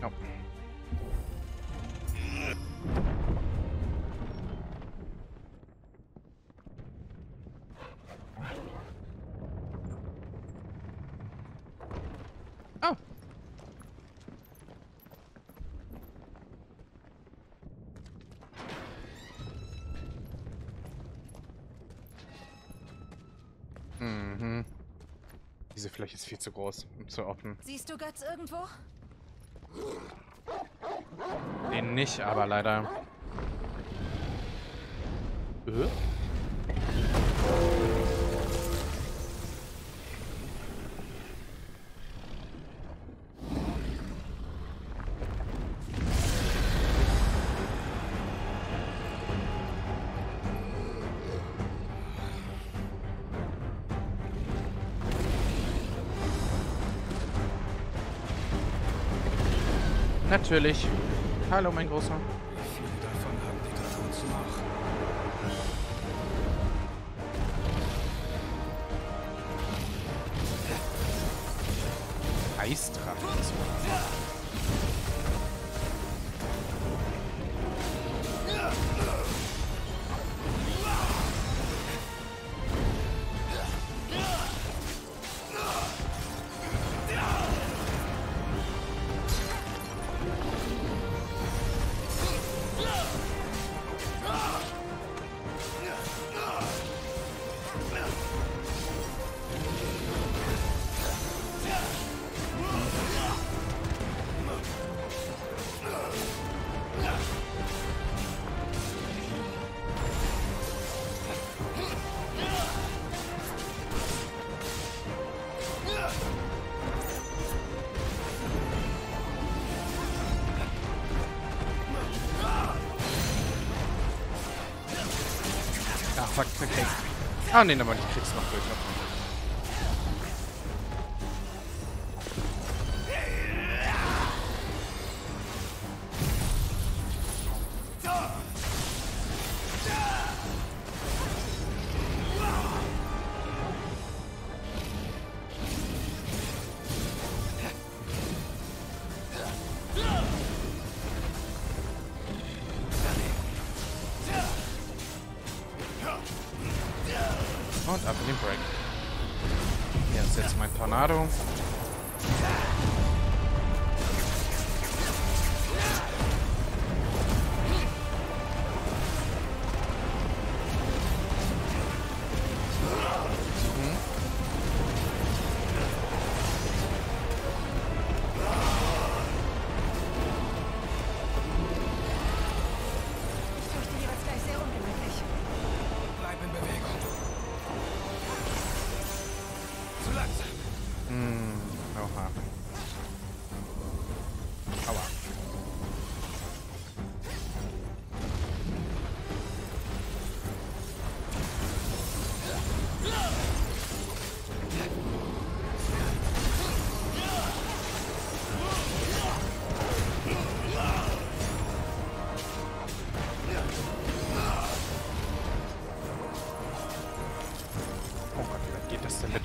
Oh. Oh. Mhm. Diese Fläche ist viel zu groß, um zu offen. Siehst du Götz irgendwo? Den nicht, aber leider. Natürlich. Hallo, mein Großer. Wie viele davon haben die Tattoos noch? Eisdrachen. Ach, fuck, okay. Ah, nee, aber ich krieg's noch durch. Und ab in den Break. Hier ist jetzt mein Tornado. Ich fürchte, hier wird's gleich sehr ungemütlich. Bleib in Bewegung. Zu langsam. Oha. Aua. Oh Gott, wie weit geht das denn bitte?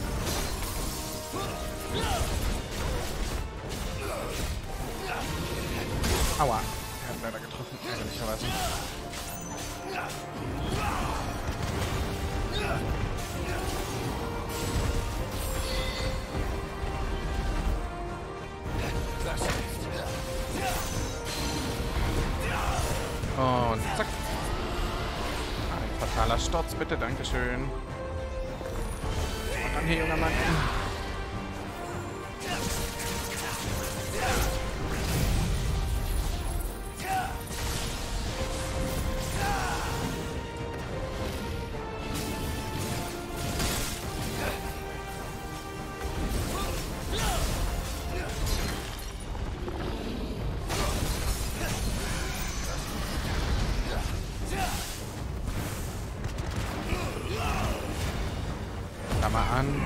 Aua. Er hat leider getroffen, ärgerlicherweise. Das hilft. Und zack. Ein fataler Sturz, bitte, dankeschön. Und dann hier, junger Mann. Da mal an.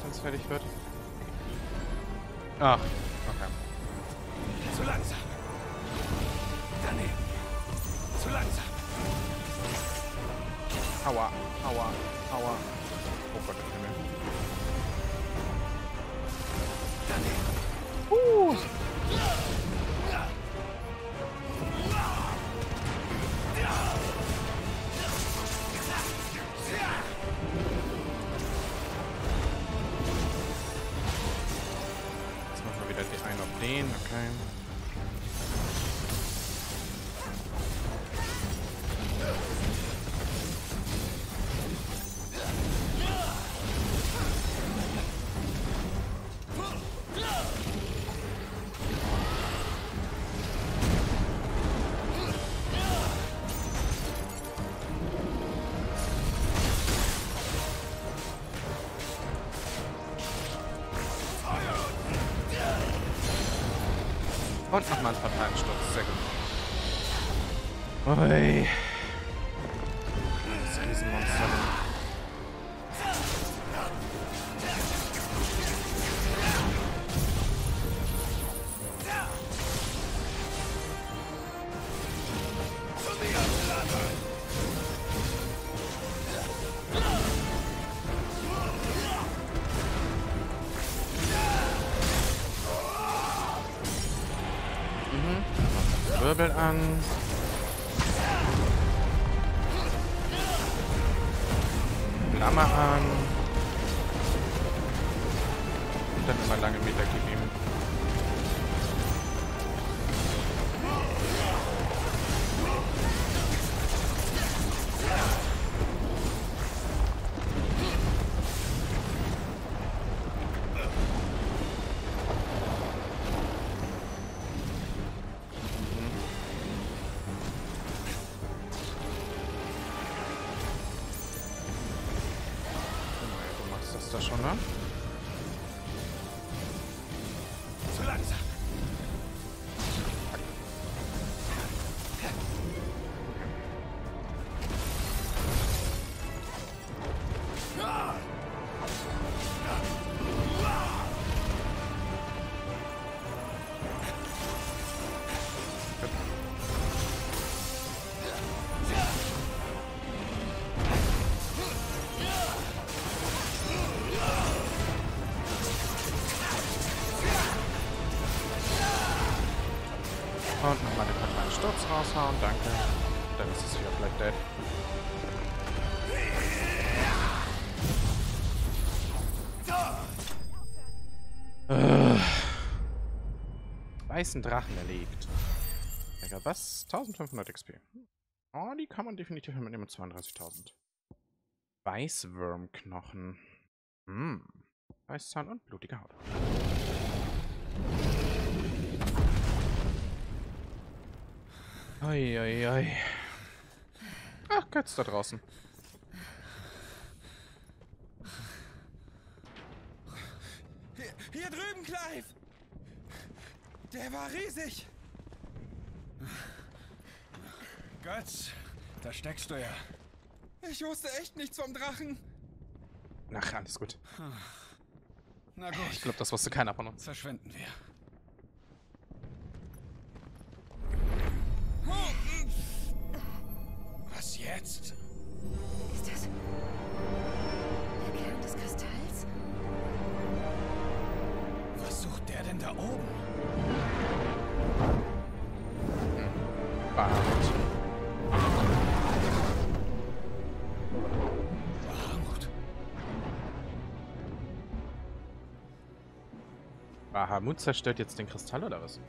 wenn es fertig wird. Ach, okay. Zu langsam. Daneben. Zu langsam. Aua, aua, aua. Oh Gott, der Himmel. Daneben. Jetzt machen wir wieder die einen auf den, okay. Und nochmal einen Verteilsturz. Sehr gut. Ui. Das Riesenmonster. Wirbel an. Flamme an. Und dann immer lange Meter geben. Du machst das da schon, ne? Zu langsam. Und nochmal den verteilen Sturz raushauen, danke. Dann ist es wieder Black Dead. Weißen Drachen erlegt. Lecker, was? 1500 XP. Oh, die kann man definitiv mitnehmen mit 32.000. Weißwürmknochen. Weißzahn und blutige Haut. Oi, oi, oi. Ach, Götz da draußen. Hier drüben, Clive! Der war riesig! Götz, da steckst du ja. Ich wusste echt nichts vom Drachen. Ach, alles gut. Na gut. Ich glaube, das wusste keiner von uns. Verschwinden wir. Was jetzt? Ist das der Kern des Kristalls? Was sucht der denn da oben? Bahamut. Bahamut. Bahamut zerstört jetzt den Kristall, oder was?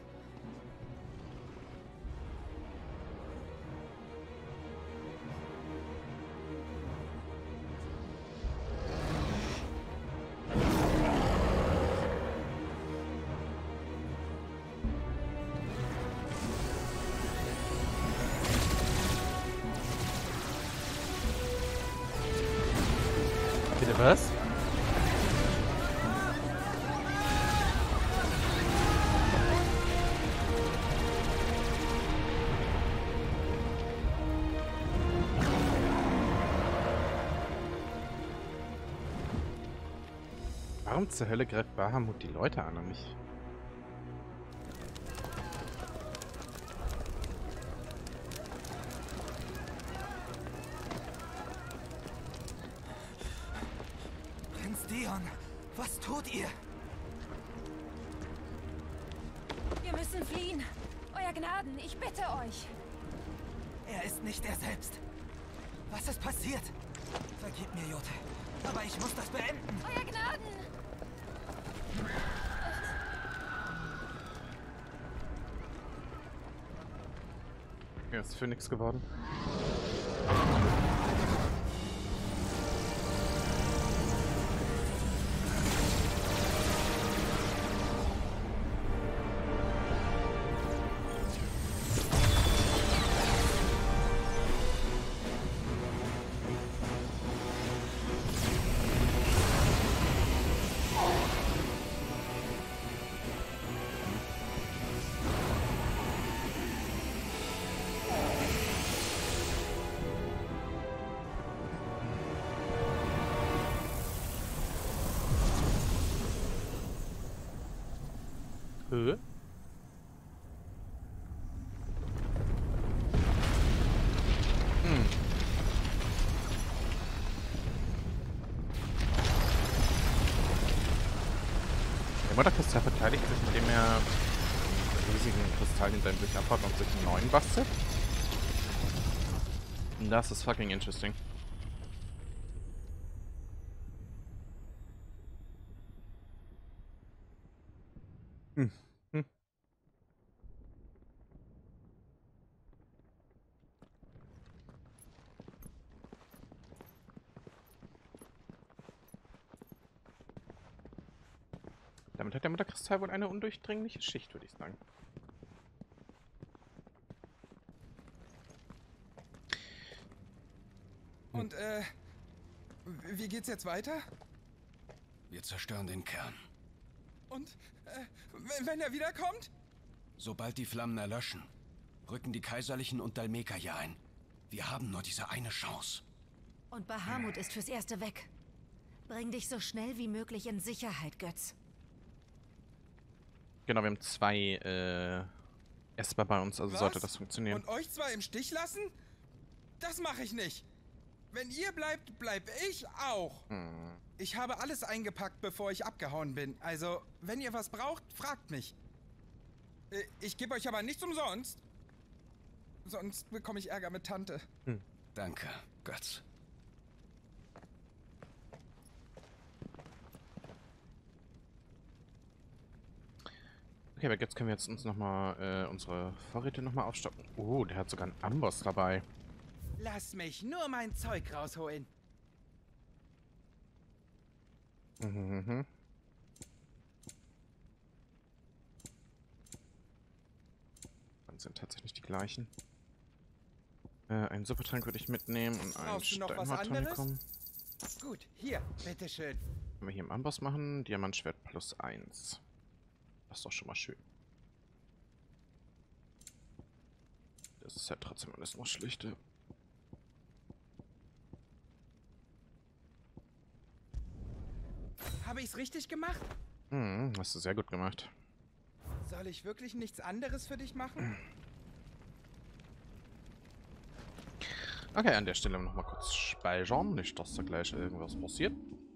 Bitte was? Warum zur Hölle greift Bahamut die Leute an und nicht? Prinz Dion, was tut ihr? Wir müssen fliehen. Euer Gnaden, ich bitte euch. Er ist nicht er selbst. Was ist passiert? Vergib mir, Jote. Aber ich muss das beenden. Euer Gnaden! Er ist Phönix geworden. Höhe? Der Mutterkristall verteidigt sich, indem er einen riesigen Kristall in seinem Blick abhaut und sich einen neuen bastelt. Das ist fucking interesting. Damit hat der Mutterkristall wohl eine undurchdringliche Schicht, würde ich sagen. Und, wie geht's jetzt weiter? Wir zerstören den Kern. Und, wenn er wiederkommt? Sobald die Flammen erlöschen, rücken die Kaiserlichen und Dhalmekia hier ein. Wir haben nur diese eine Chance. Und Bahamut ist fürs Erste weg. Bring dich so schnell wie möglich in Sicherheit, Götz. Genau, wir haben zwei Esper bei uns, also Was? sollte das funktionieren. Und euch zwei im Stich lassen? Das mache ich nicht. Wenn ihr bleibt, bleib ich auch. Ich habe alles eingepackt, bevor ich abgehauen bin. Also, wenn ihr was braucht, fragt mich. Ich gebe euch aber nichts umsonst. Sonst bekomme ich Ärger mit Tante. Danke, Götz. Okay, aber jetzt können wir uns nochmal unsere Vorräte nochmal aufstocken. Oh, der hat sogar einen Amboss dabei. Lass mich nur mein Zeug rausholen. Mhm. Dann sind tatsächlich die gleichen. Einen Supertrank würde ich mitnehmen und einen Brauchst du noch was Steinhartonikum. Gut, hier, bitteschön. Können wir hier im Amboss machen. Diamantschwert +1. Das ist doch schon mal schön. Das ist ja trotzdem alles noch schlichte. Habe ich's richtig gemacht? Hast du sehr gut gemacht. Soll ich wirklich nichts anderes für dich machen? Okay, an der Stelle nochmal kurz speichern. Nicht, dass da gleich irgendwas passiert.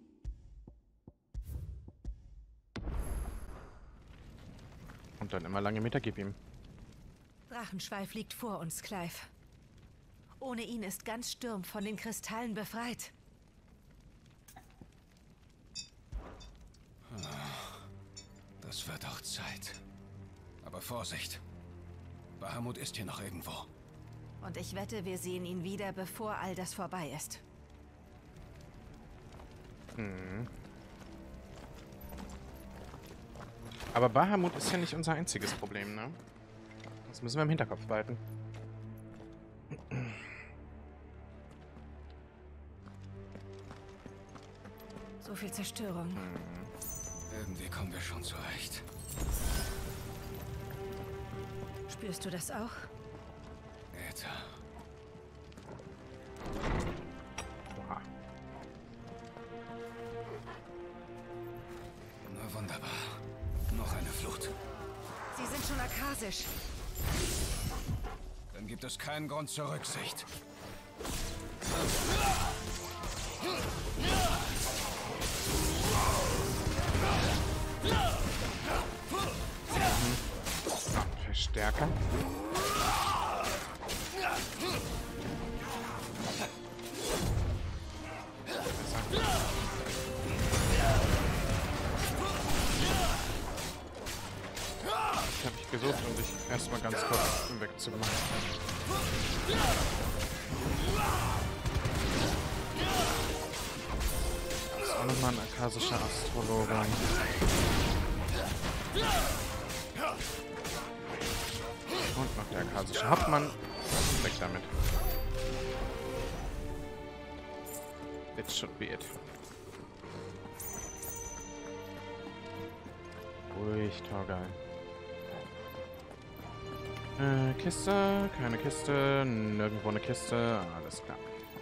Und dann immer lange Meter gib ihm. Drachenschweif liegt vor uns, Clive. Ohne ihn ist ganz Sturm von den Kristallen befreit. Das wird auch Zeit. Aber Vorsicht. Bahamut ist hier noch irgendwo. Und ich wette, wir sehen ihn wieder, bevor all das vorbei ist. Aber Bahamut ist ja nicht unser einziges Problem, ne? Das müssen wir im Hinterkopf behalten. So viel Zerstörung. Irgendwie kommen wir schon zurecht. Spürst du das auch? Äther. Oha. Akasisch. Dann gibt es keinen Grund zur Rücksicht. Verstärker. Ich habe ich gesucht, um dich erstmal ganz kurz wegzumachen. Das ist auch nochmal ein akasischer Astrologe. Und noch der akasische Hauptmann. Weg damit. It should be it. Ruhig, Torgal. Kiste, keine Kiste, nirgendwo eine Kiste, alles klar.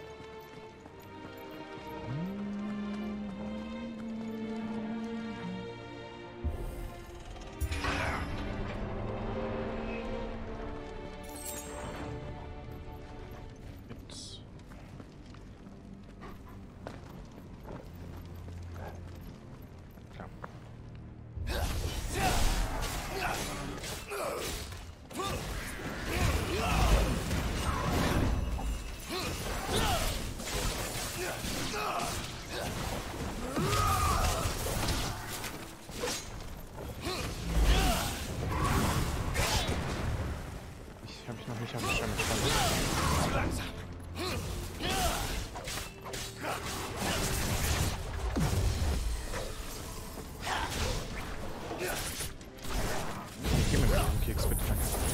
Ich habe mich noch nicht auf dem Schirm gespannt. Gib mir mal einen Keks, bitte.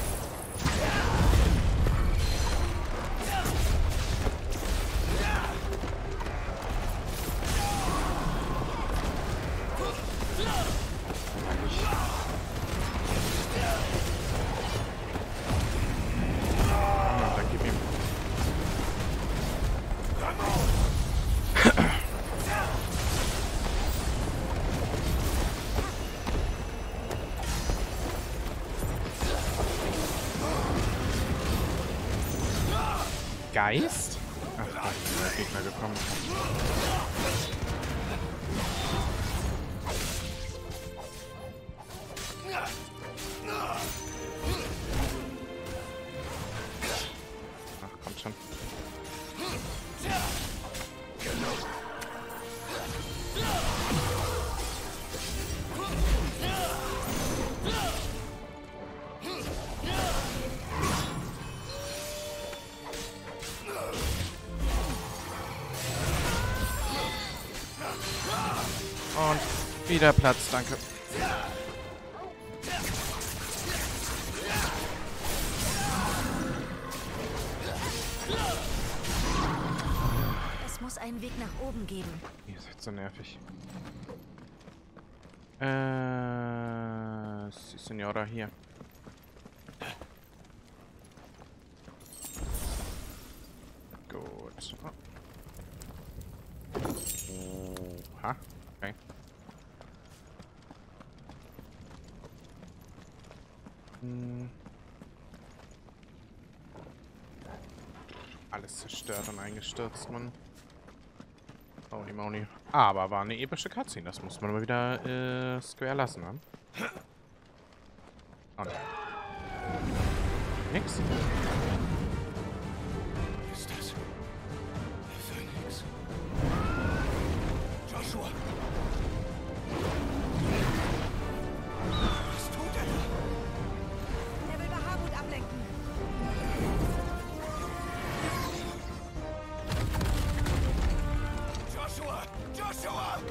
Geist? Ach, da ist der Gegner gekommen. Ach, kommt schon. Und wieder Platz, danke. Es muss einen Weg nach oben geben. Ihr seid so nervig. Signora hier. Gut. Oh. Oha, okay. Alles zerstört und eingestürzt, Mann. Holy moly. Aber war eine epische Cutscene, das muss man mal wieder square lassen, ne? Oh, ne. Nix. Was ist das? Der Phönix. Joshua! Was tut er da? Er will Bahamut ablenken. Joshua! Joshua!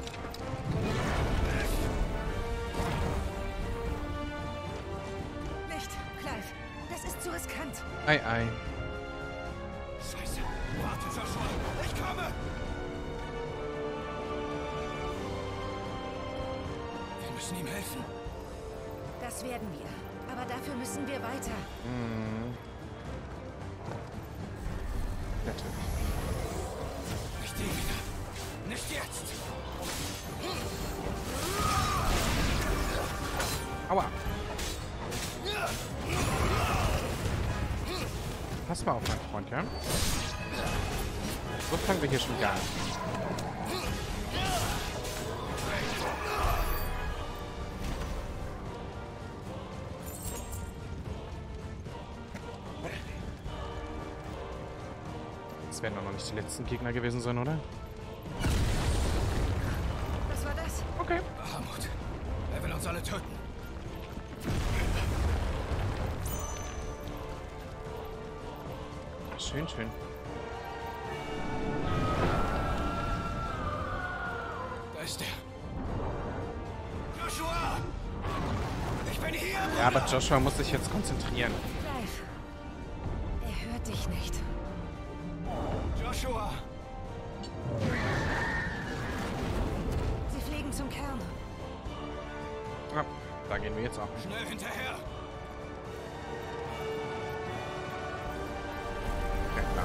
Nicht, Clive. Das ist zu riskant. Ei, ei. Scheiße! Warte, Joshua! Ich komme! Wir müssen ihm helfen. Das werden wir. Aber dafür müssen wir weiter. Bitte. Nicht die wieder. Nicht jetzt! Aua. Pass mal auf, mein Freund, ja? So fangen wir hier schon gar nicht. Das werden doch noch nicht die letzten Gegner gewesen sein, oder? Was war das? Okay. Bahamut. Er will uns alle töten. Schön, schön. Da ist er. Joshua! Ich bin hier! Ja, aber Joshua muss sich jetzt konzentrieren. Clive. Er hört dich nicht. Joshua! Sie fliegen zum Kern. Ja, da gehen wir jetzt auch. Schnell hinterher! Ja, klar.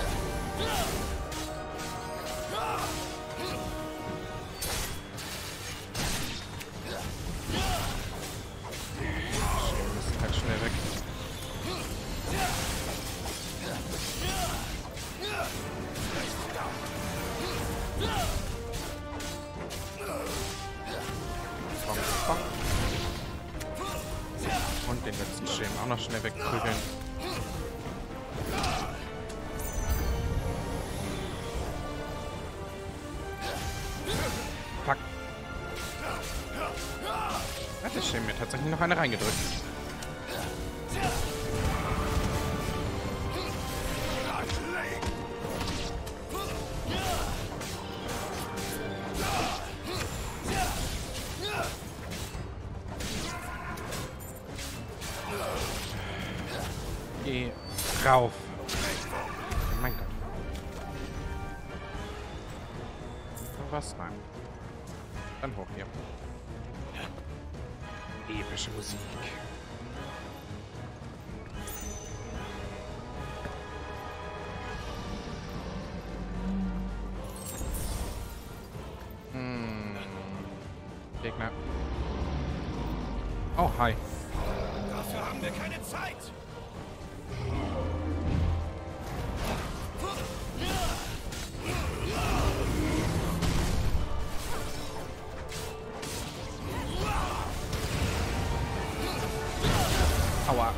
Wir müssen halt schnell weg. Bong, bong. Und den letzten Schirm auch noch schnell wegprügeln. Fuck. Hat der Schirm mir tatsächlich noch eine reingedrückt. Geh rauf. Mein Gott. Was? Nein. Dann hoch hier. Epische Musik. Gegner. Oh, hi. Dafür haben wir keine Zeit! Aua.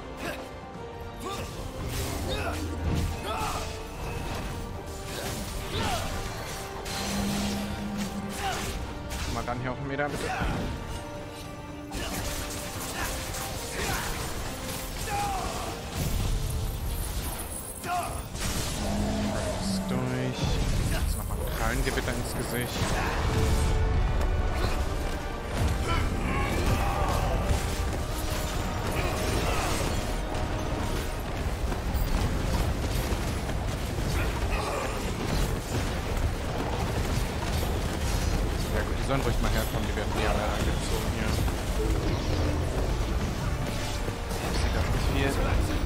Mal dann hier auf den Meter, bitte. Ist durch. Jetzt nochmal ein Krallengewitter ins Gesicht. Ja gut, die sollen ruhig mal herkommen, die werden die alle angezogen hier. Ich sehe gar nicht viel.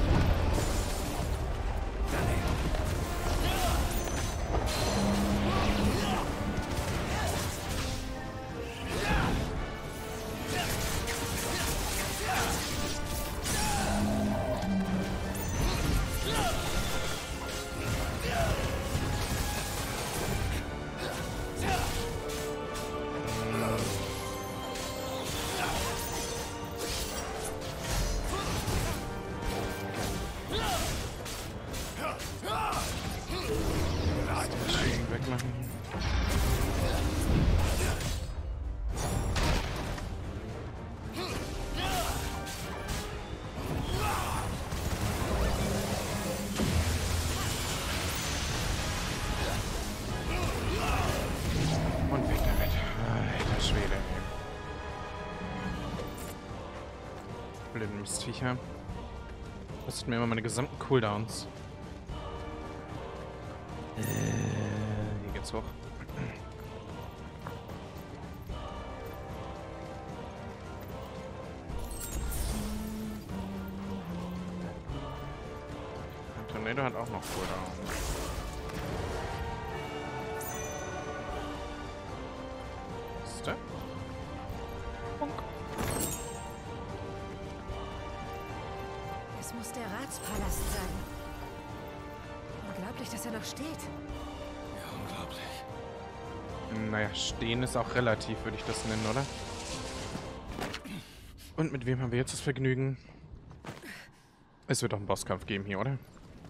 Schön wegmachen. Und weg damit. Alter Schwede. Blöden Mistviecher. Kostet mir immer meine gesamten Cooldowns. Hier geht's hoch. Der Tornado hat auch noch Cooldown. Ist der? Bonk. Es muss der Ratspalast sein. Unglaublich, dass er noch steht. Ja, unglaublich. Naja, stehen ist auch relativ, würde ich das nennen, oder? Und mit wem haben wir jetzt das Vergnügen? Es wird doch einen Bosskampf geben hier, oder?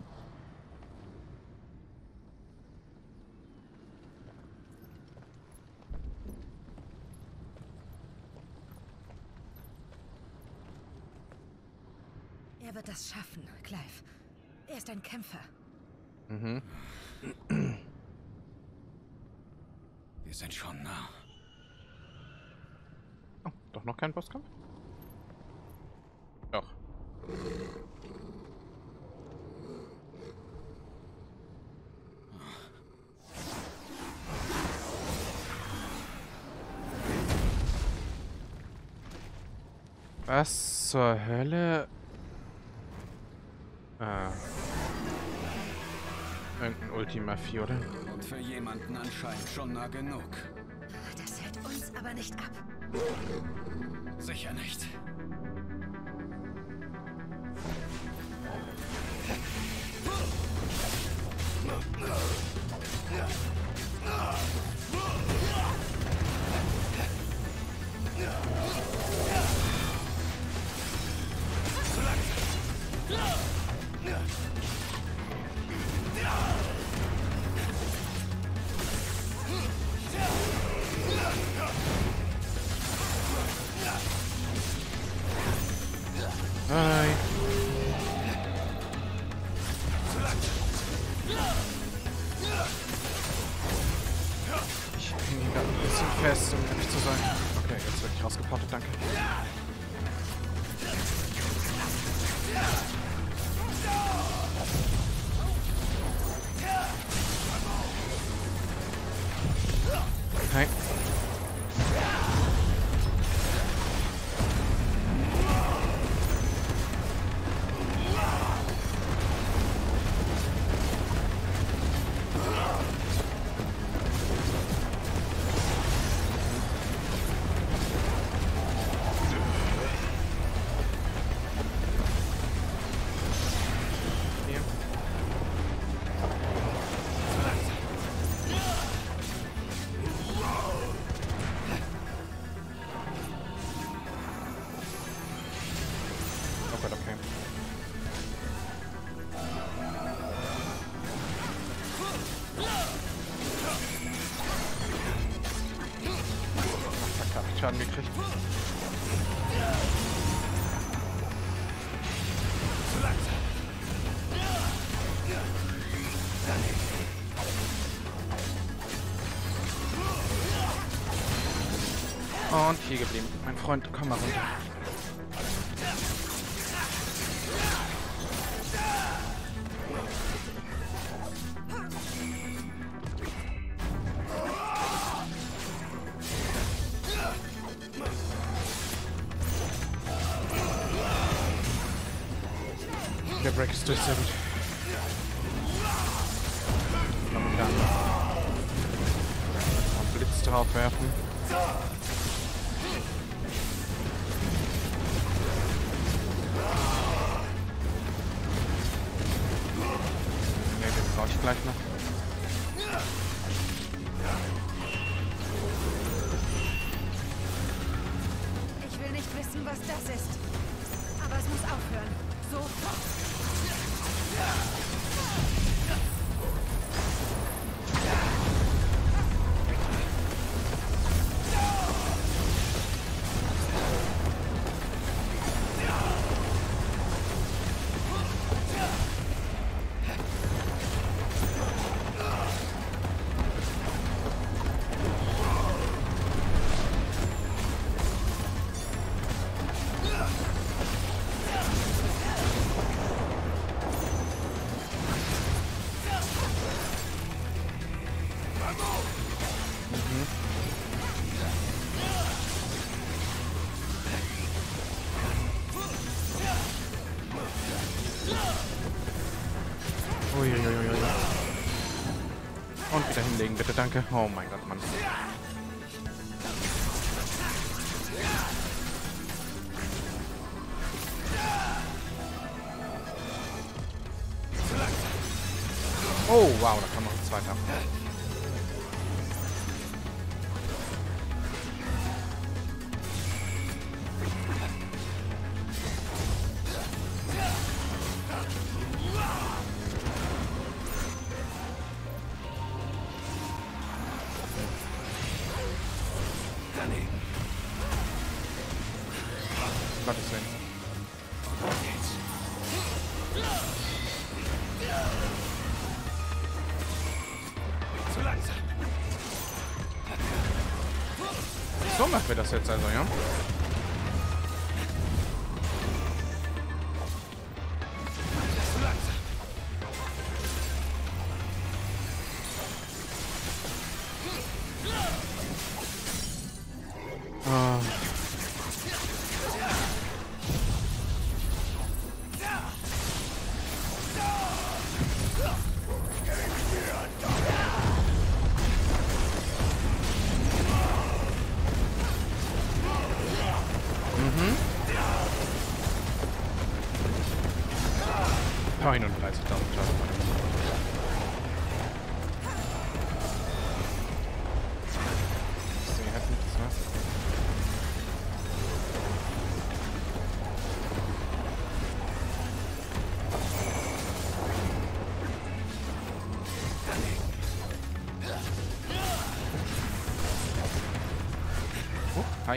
Er wird das schaffen, Clive. Er ist ein Kämpfer. Mhm. Wir sind schon nah. Oh, doch noch kein Bosskampf? Doch. Was zur Hölle? Ah. Irgendein Ultima 4, oder? Und für jemanden anscheinend schon nah genug. Das hält uns aber nicht ab. Sicher nicht. Hi. Ich hänge hier gerade ein bisschen fest, um ehrlich zu sein. Okay, jetzt werde ich rausgepottet, danke. Hi. Hier. Oh Gott, okay. Fuck, hab ich Schaden gekriegt. Und hier geblieben. Mein Freund, komm mal runter. Der Break ist durch, sehr gut. Noch wieder an. Mal einen Blitz drauf werfen. Ne, den brauche ich gleich noch. Ich will nicht wissen, was das ist. Aber es muss aufhören. Sofort. Uiuiuiui. Und wieder hinlegen, bitte, danke. Oh mein Gott, Mann. Oh, wow, da kam noch ein zweiter. Gottes Willen. Zu langsam. So machen wir das jetzt also, ja? Zu langsam. Ah. Mhm. 39.000 Schaden. Sie hat nichts, ne? Oh, hi.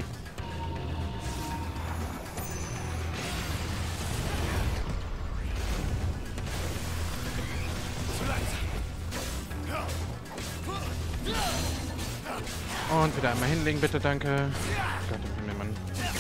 Und wieder einmal hinlegen, bitte, danke. Gott im Himmel, Mann.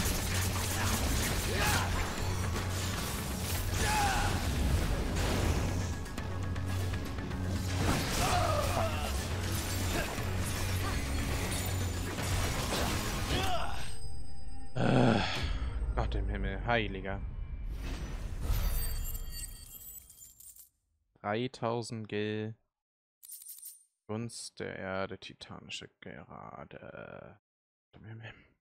Gott im Himmel, heiliger. 3000 Gil. Gunst der Erde, titanische Gerade. Gott im Himmel.